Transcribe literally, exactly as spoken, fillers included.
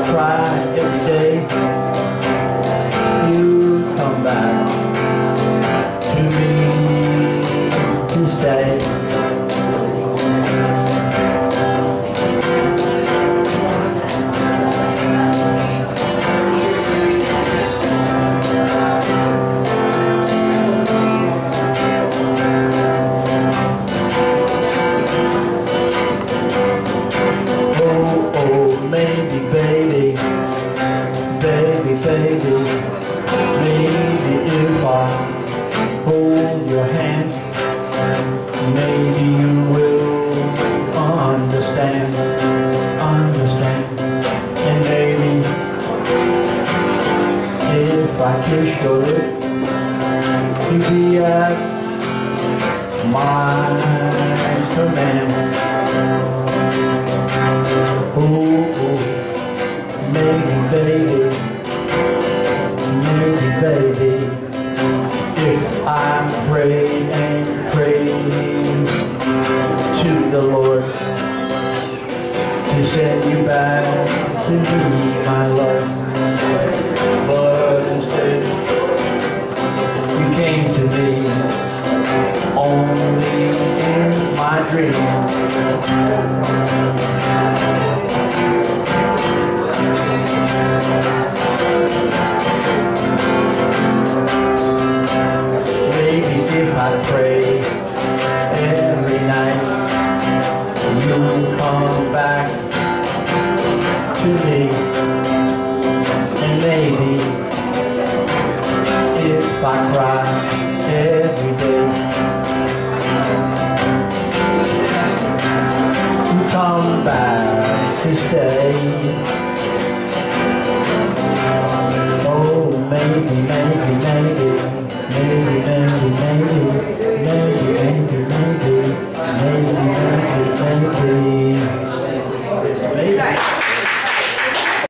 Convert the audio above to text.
cry every day, you come back to me to stay. Maybe, baby, baby, baby, maybe if I hold your hand, maybe you will understand, understand. And maybe if I kiss your lips, you'll be at my command. Maybe, baby, maybe, baby, if I pray and pray to the Lord to send you back to me, my love, but instead you came to me only in my dreams. If I pray every night, you'll come back to me. And maybe if I cry every day, you come back to stay.